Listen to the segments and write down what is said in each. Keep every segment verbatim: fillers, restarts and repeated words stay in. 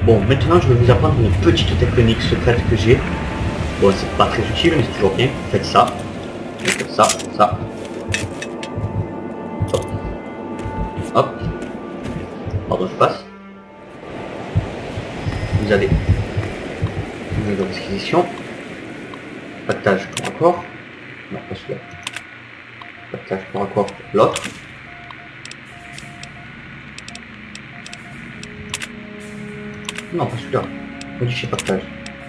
Bon, maintenant je vais vous apprendre une petite technique secrète que j'ai. Bon, c'est pas très utile, mais c'est toujours bien. Faites ça. Faites ça, ça. Hop. Hop. Pardon, je passe. Vous avez une nouvelle disquisition. Pactage pour accord. Non, pas celui-là. Pactage pour accord pour l'autre. Non, pas celui-là. Modifier pactage.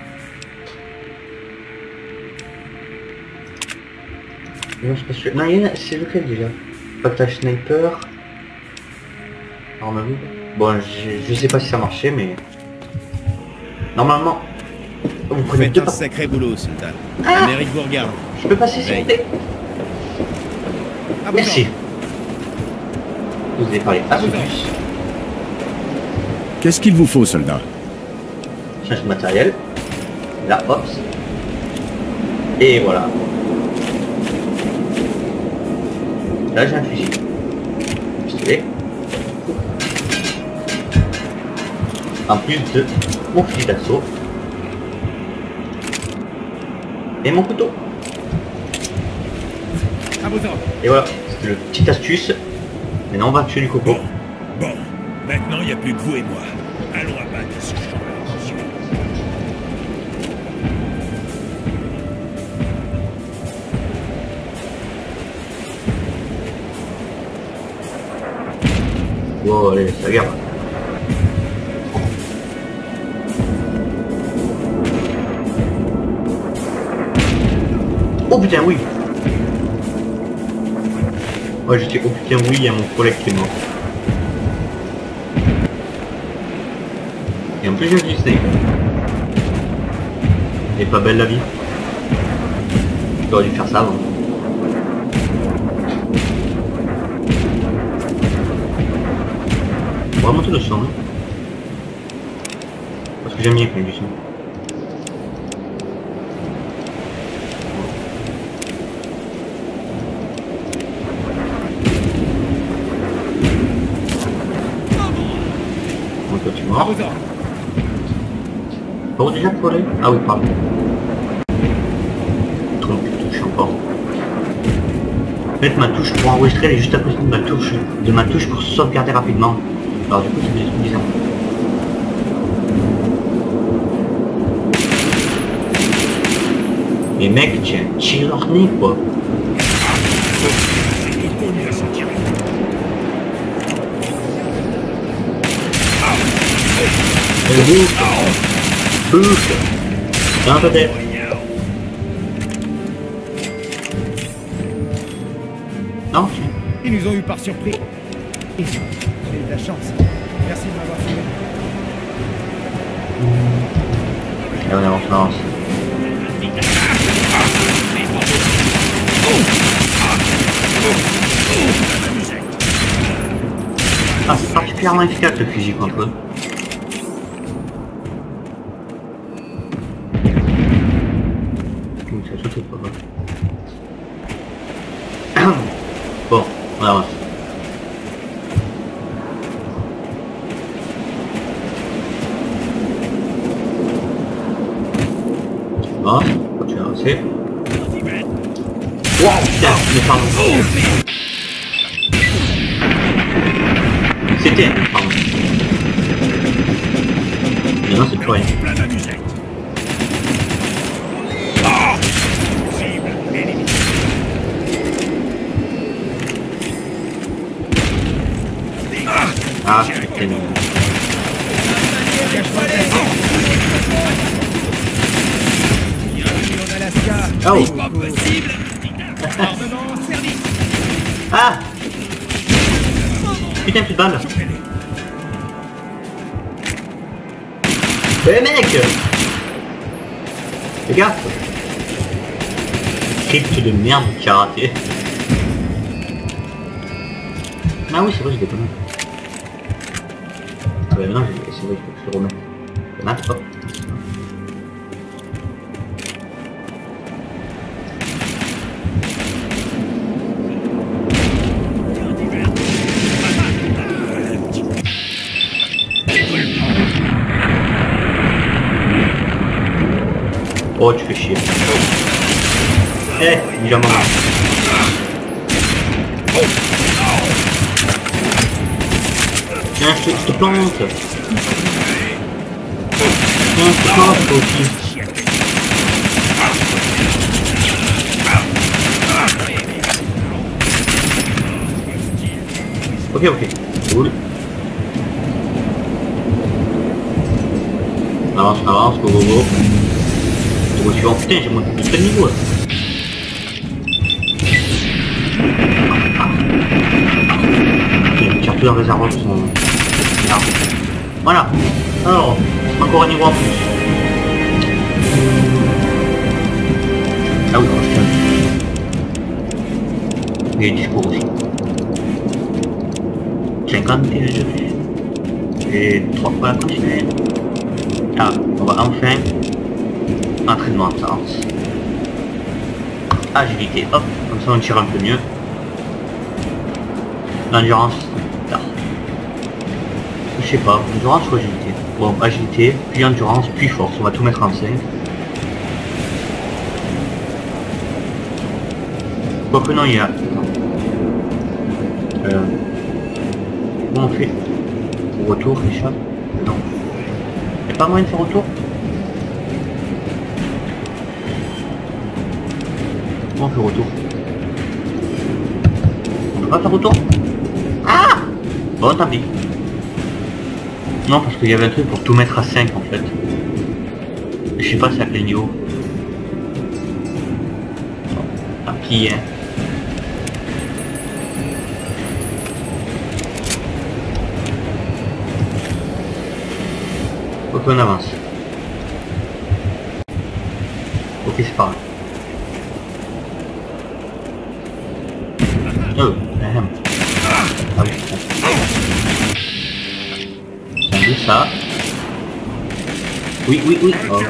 Non, c'est pas celui-là. Non, il y en a... c'est lequel déjà? Pactage sniper. Arme vide. Bon, je... je sais pas si ça marchait, mais... Normalement... Vous prenez Faites deux un pas... sacré boulot, Sultan. Ah, Amérique vous regarde. je peux passer s'il vous plaît. Ah, Merci. Vous avez parlé à Sophus. Qu'est-ce qu'il vous faut, soldat? Change de matériel. Là, hop. Et voilà. Là, j'ai un fusil. Pistolet. En plus de mon fusil d'assaut. Et mon couteau. À vos ordres. Et voilà, c'était le petite astuce. Maintenant, on va tuer du coco. Bon, bon. Maintenant, il n'y a plus que vous et moi. Allons abattre ce champ d'attention. Wow, allez, c'est la guerre. Oh putain, oui. Ouais, j'étais oh putain, oui, il y a mon collègue qui est mort. Et en plus, j'ai vu Disney. Elle est pas belle la vie. J'aurais dû faire ça avant. On va monter le son. Hein. Parce que j'aime bien quand il y a du son. Tu À mort. vos ordres. Bon, déjà pour aller. Ah oui, pardon. Trompe de touche encore. En fait, ma touche pour enregistrer elle est juste à côté de ma touche, de ma touche pour sauvegarder rapidement. Alors du coup, c'est des trucs bizarres. Mais mec, tu es un tireur-né quoi. Bouffe. Bouffe. Un peut-être. Non. Ils nous ont eu par surprise. J'ai eu de la chance. Merci de m'avoir sauvé. Et on avance, on avance. Ah, c'est particulièrement efficace le fusil contre eux. Ça saute pas mal. Bon, on avance. Bon, continue à avancer. Wow, putain, mais pardon. C'était, pardon. Mais non, c'est plus rien. Ah, putain. Ah oui. Ah. Putain, plus de balles. Eh mec. Fais gaffe. Script de merde qui a raté. Ah oui, c'est vrai, j'ai déconné. Ah bah non, c'est vrai, il faut que je le remette. Ah, hop. Oh, tu fais chier. Eh, il a moment. Tiens, je te, je te plante. Tiens, je te plante, toi aussi. Ok, ok. Cool. On avance, on avance, go, go, go. Niveau suivant. Putain, j'ai monté de niveau là. Surtout dans le réservoir qui sont là. Voilà. Alors, encore un niveau en plus. Ah oui, non, je tiens. Il est discours aussi. cinquante et deux. Et trois fois la continuer. Ah, on va enfin. Entraînement intense. Agilité, hop, comme ça on tire un peu mieux. L'endurance, tard. Je sais pas, endurance ou agilité. Bon, agilité, puis endurance, puis force, on va tout mettre en cinq. Quoique non, il y a... Euh... Comment on fait? Retour, échappe? Non. Il n'y a pas moyen de faire retour? Comment on fait retour? On peut pas faire retour? Ah! Bon, tant pis. Non, parce qu'il y avait un truc pour tout mettre à cinq en fait. Je sais pas si à quel niveau. Tant pis, hein. Ok, on avance. Ok, c'est pas grave. Oh, ahem. Ah oui, c'est un peu ça. Oui, oui, oui. Oh.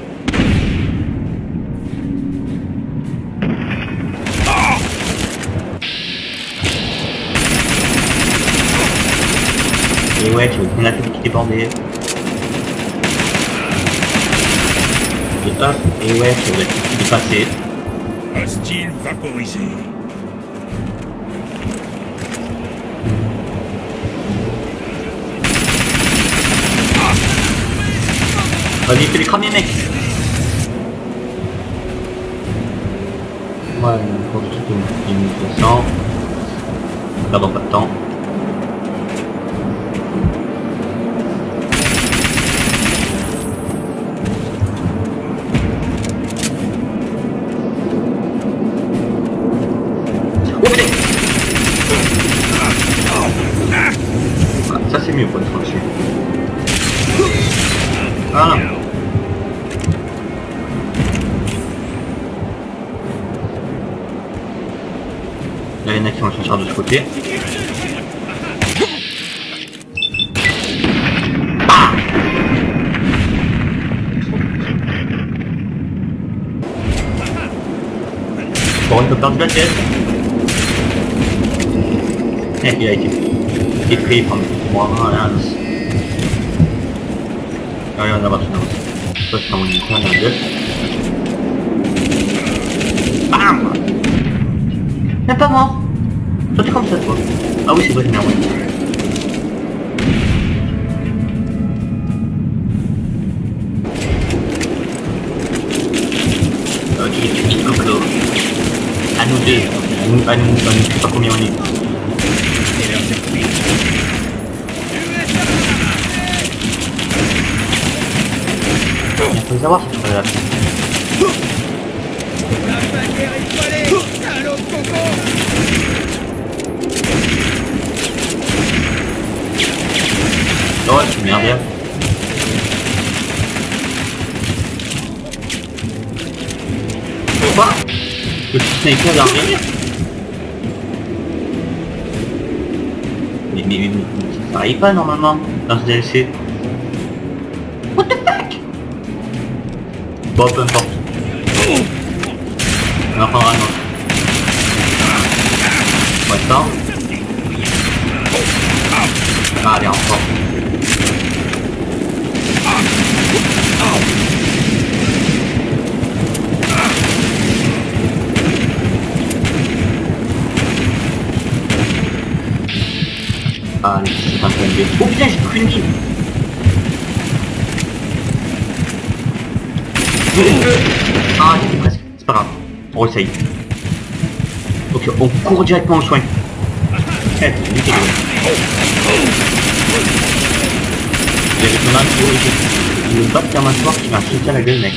Et ouais, tu veux prendre la tête qui débordait. Et hop, et ouais, tu veux la tête qui dépassait. Hostile vaporisé. Vas-y, fais les cramer, mec. Ouais, pour le truc de mille deux cents. Perdons pas de temps. Oh putain. Voilà, ça c'est mieux pour être dessus. Voilà. Il y en a qui vont se charger de ce côté. Ah bon, on peut perdre la tête. Eh, il a été effrayé par moi. Voilà. Allez, on avance, on avance. Ça, c'est mon icône dans la gueule. Bam! Même pas mort. Toi t'es comme ça toi. Ah oui c'est vrai, merde. Ok, tu dis Coco. À nous deux. À nous, à nous, à nous, je sais pas combien on est. Il faut les avoir ces trucs là. Oh, c'est bien bien. Quoi? Le petit sniper d'arrière? Mais, mais, mais, ça arrive pas normalement dans ce D L C. What the fuck? Bon, peu importe. On en prendra un autre. Pour l'instant. Ah, allez, encore. tuer. Oh putain, j'ai pris une vie. Ah, j'étais presque. C'est pas grave. On essaye. Ok, on court directement au soin. Eh, c'est nickel. Il y avait ton âme qui le bat de Termatoire qui m'a sauté à la gueule, mec.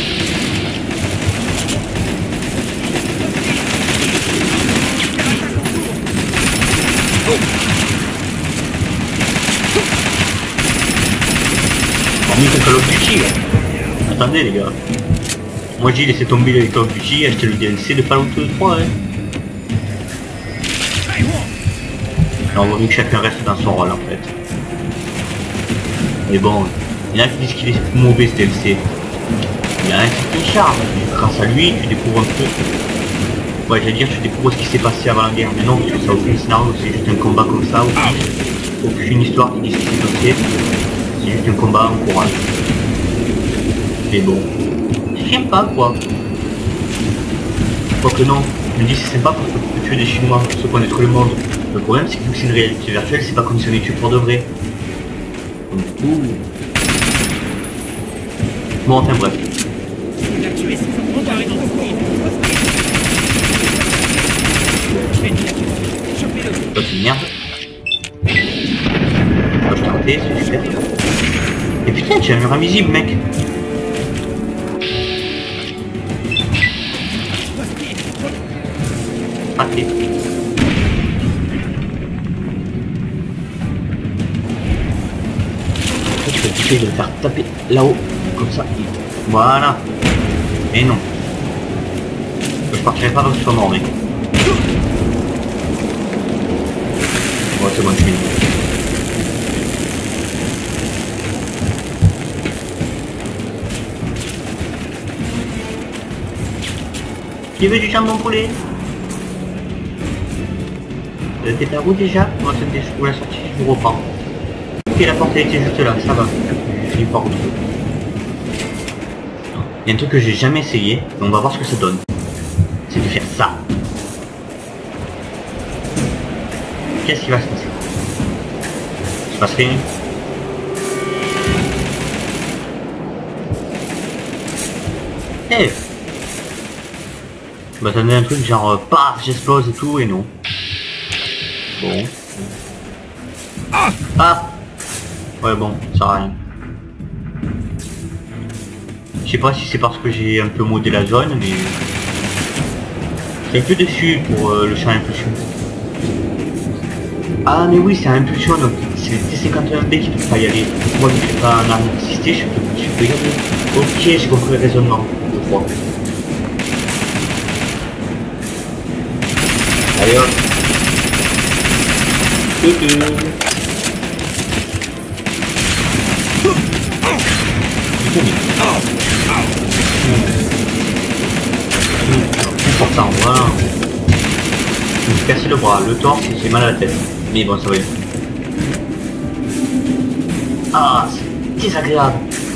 On met Call of Duty, là. Attendez, les gars. Moi, j'ai laissé tomber les Call of Duty et acheté le D L C de Fallout trois, hein. Alors, on va vu que chacun reste dans son rôle, en fait. Mais bon, il y en a qui disent qu'il est mauvais, ce D L C. Il a un certain charme. Grâce à lui, tu découvres un peu... Ouais, j'allais dire, tu découvres ce qui s'est passé avant la guerre. Mais non, ça n'a aucun scénario, c'est juste un combat comme ça aussi. Aucune histoire qui dit ce qui s'est passé. C'est juste un combat en courage. Mais bon, c'est sympa quoi. Quoique non, je me dis c'est sympa parce que tu peux tuer des Chinois, ceux qui ont détruit le monde. Le problème c'est que vu que c'est une réalité virtuelle, c'est pas comme si on les tue pour de vrai. Donc, ouh. Bon, enfin bref. Toi c'est une merde. Moi je t'ai raté, c'est super. Et putain, tu as un mur invisible, mec. Raté. Tu peux essayer de le faire taper là-haut, comme ça. Voilà. Et non. Je partirai pas parce que tu sois mort, mec. Bon, c'est bon, je suis. Qui veut du jambon poulet? Vous êtes par où déjà? Moi c'était pour la sortie, je vous reprends. Ok, la porte elle était juste là, ça va. Je finis par retrouver. Il y a un truc que j'ai jamais essayé, mais on va voir ce que ça donne. C'est de faire ça. Qu'est-ce qui va se passer? Il se passe rien. Eh hey. Je m'attendais à un truc genre euh, paf, j'explose et tout, et non. Bon. Ah. Ouais bon, ça sert à rien. Je sais pas si c'est parce que j'ai un peu modé la zone, mais... C'est un peu dessus pour euh, le champ impulsion. Ah mais oui, c'est un impulsion, donc c'est le T cinquante et un B qui peut pas y aller. Moi je suis pas un arme assisté, je peux, je peux y aller. Ok, j'ai compris le raisonnement, je crois. Allez hop. Coucou. Pour ça, voilà. Je me suis cassé le bras, le torse, j'ai mal à la tête. Mais bon, ça va. Ah, c'est désagréable.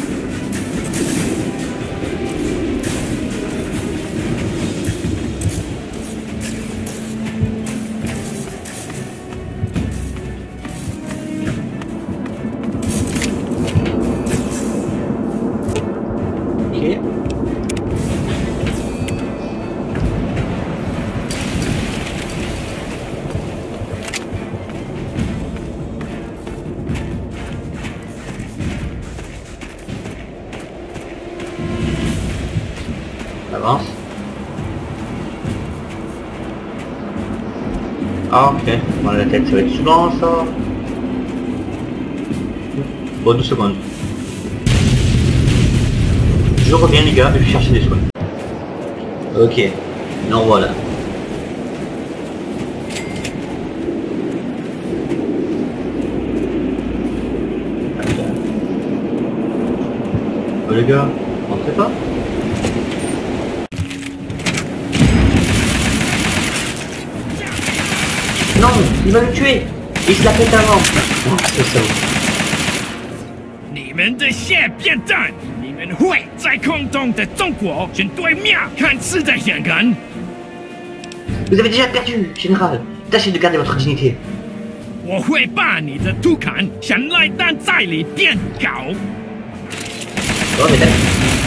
Avance. Ah ok, mal à la tête, ça va être souvent ça. Bon, deux secondes. Je reviens les gars, je vais chercher des soins. Ok, non voilà. Oh les gars, rentrez pas. Non, il va le tuer. Il se l'a fait avant. Oh, c'est ça. 你们这些变态，你们会在空中的中国选对面看似的选人。 Vous avez déjà perdu, général. Tâchez de garder votre dignité. 我会把你的图砍像赖蛋在里变高。 Oh, mais d'accord.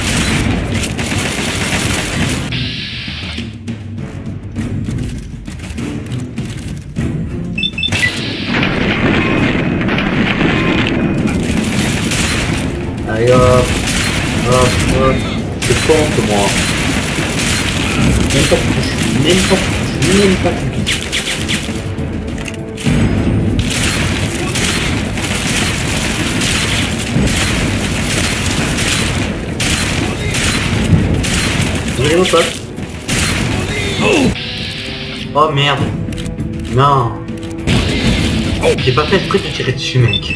Allez hop, hop, hop, c'est contre moi. Même pas de touche, même pas de touche, même pas de touche. Allez mon pote. Oh merde. Non. J'ai pas fait exprès de tirer dessus mec.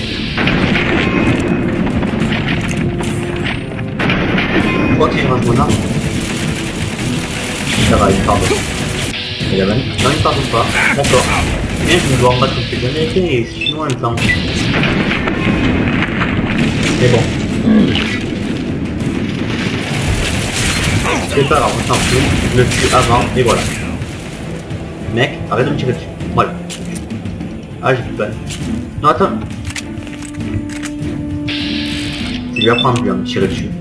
Ok, je range mon arme. Ça va, il pardonne. Il a même... Non, il pardonne pas. Encore. Bien, je me dois en battre quelques années et sinon en même temps. C'est bon. C'est pas grave, on s'en fout. Je le tue avant, et voilà. Mec, arrête de me tirer dessus. Voilà. Ah, j'ai plus de balle. Non, attends. Je vais apprendre lui à me tirer dessus.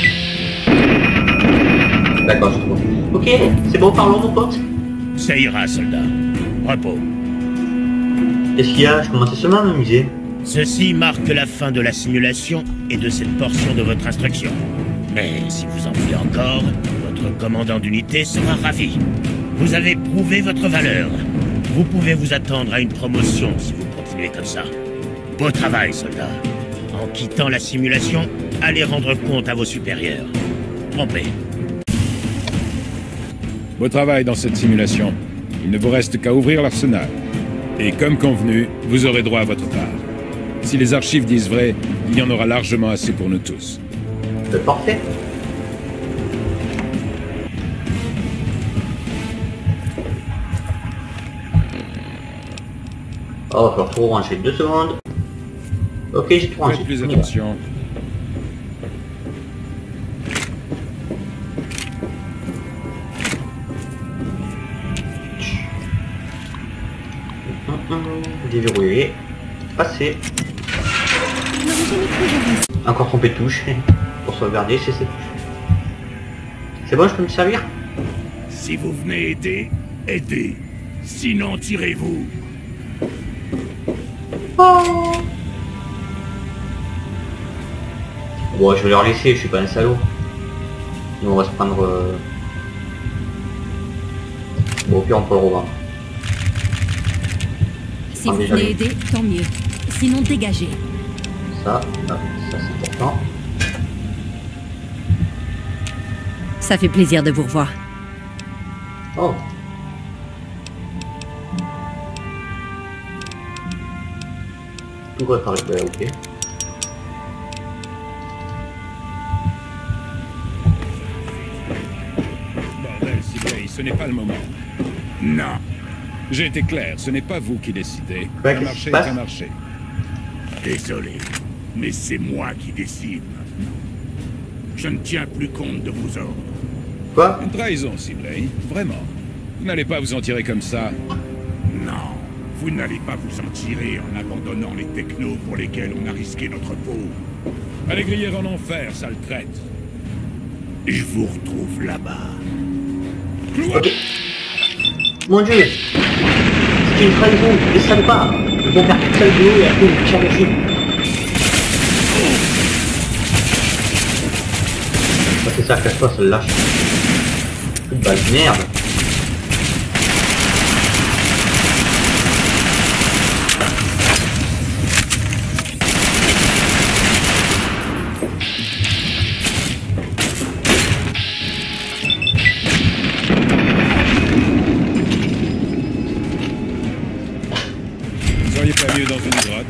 D'accord, je trouve. Ok, c'est bon, parlons mon pote. Ça ira, soldat. Repos. Qu'est-ce qu'il y a? Je commençais seulement à m'amuser. Ceci marque la fin de la simulation et de cette portion de votre instruction. Mais si vous en voulez encore, votre commandant d'unité sera ravi. Vous avez prouvé votre valeur. Vous pouvez vous attendre à une promotion si vous continuez comme ça. Beau travail, soldat. En quittant la simulation, allez rendre compte à vos supérieurs. Trompez. Beau travail dans cette simulation. Il ne vous reste qu'à ouvrir l'arsenal. Et comme convenu, vous aurez droit à votre part. Si les archives disent vrai, il y en aura largement assez pour nous tous. C'est parfait. Oh, il va tout ranger. Deux secondes. Ok, j'ai tout rangé. Faites plus attention. Déverrouillé. Passé. Encore trompé de touche. Pour sauvegarder, c'est cette touche. C'est bon, je peux me servir? Si vous venez aider, aidez. Sinon, tirez-vous. Oh. Bon, je vais leur laisser, je suis pas un salaud. Nous, on va se prendre... Euh... Bon, au pire, on peut le revendre. Si vous venez aider, tant mieux. Sinon, dégagez. Ça, ça, ça c'est important. Ça fait plaisir de vous revoir. Oh. Tout va par le ok. Bordel, Sibley, ce n'est pas le moment. Non. J'ai été clair, ce n'est pas vous qui décidez. Ouais, un marché est passe un marché. Désolé, mais c'est moi qui décide maintenant. Je ne tiens plus compte de vos ordres. Quoi? Une trahison, Sibley, vraiment. Vous n'allez pas vous en tirer comme ça. Non, vous n'allez pas vous en tirer en abandonnant les technos pour lesquels on a risqué notre peau. Allez griller en enfer, sale traite. Je vous retrouve là-bas. Ok. Mon dieu. C'est une trahison, les salopards. Ils vont faire toute seule vidéo et après ils tirent dessus. Ça c'est ça, cache-toi, ça le lâche. Toute balle, merde. Vous auriez pas mieux dans une grotte.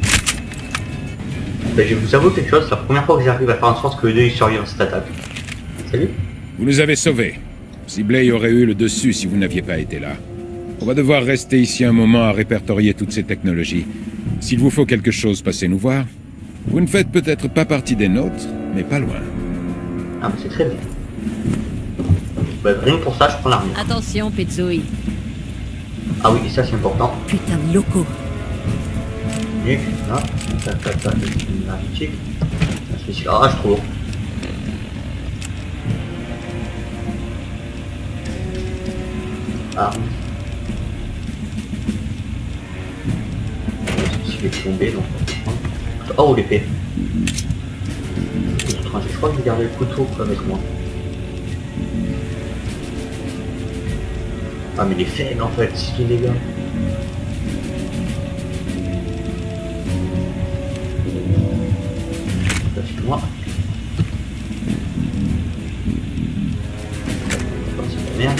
Ben, je vais vous avouer quelque chose, c'est la première fois que j'arrive à faire en sorte que les deux ils survivent à cette attaque. Salut. Vous nous avez sauvés. Sibley aurait eu le dessus si vous n'aviez pas été là. On va devoir rester ici un moment à répertorier toutes ces technologies. S'il vous faut quelque chose, passez nous voir. Vous ne faites peut-être pas partie des nôtres, mais pas loin. Ah mais c'est très bien. Ben, rien que pour ça, je prends l'armure. Attention, Petsui. Ah oui, et ça c'est important. Putain de locaux. nuque, là. Tac, tac, tac, une article. Ah, je trouve. Ah. Je vais tomber, donc. Oh, l'épée. Je crois que je vais garder le couteau avec moi. Ah, mais il est faible en fait, si les gars. Moi. C'est la merde.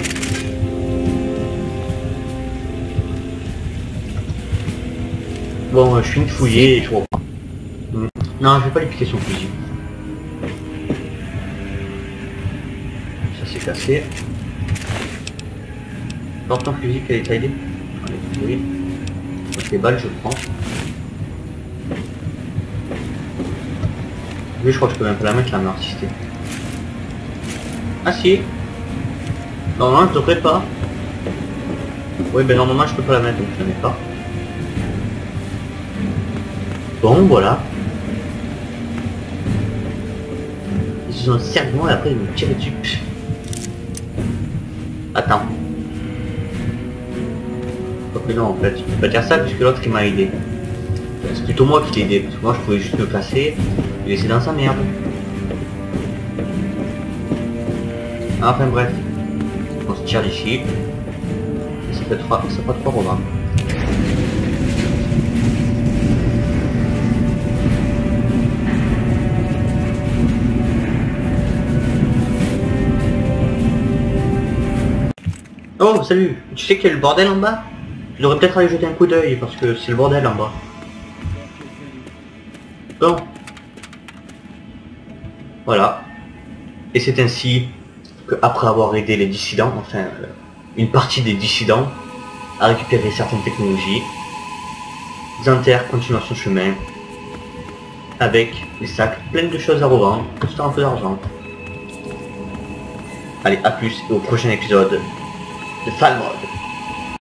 Bon, je suis une fouillée et je reprends. Non, je vais pas les piquer son fusil. Ça c'est cassé. Porte ton fusil qu'elle est taillée. Allez, oui. Donc les balles, je prends. Oui, je crois que je peux même pas la mettre la main artistée. Ah si. Normalement je devrais pas. Oui ben normalement je peux pas la mettre donc je la mets pas. Bon voilà. Ils ont un serment et après ils me tirent dessus. Attends. Mais non en fait, je peux pas dire ça puisque l'autre il m'a aidé. C'est plutôt moi qui l'ai aidé parce que moi je pouvais juste me placer et laisser dans sa merde. Enfin bref. On se tire d'ici. Et ça fait trois. Ça fait trois romans. Oh salut, tu sais qu'il y a le bordel en bas? Je devrais peut-être aller jeter un coup d'œil parce que c'est le bordel en bas. Bon. Voilà. Et c'est ainsi que après avoir aidé les dissidents, enfin euh, une partie des dissidents, à récupérer certaines technologies, Xanter continue son chemin avec des sacs pleins de choses à revendre, costant un peu d'argent. Allez, à plus et au prochain épisode de Falmod.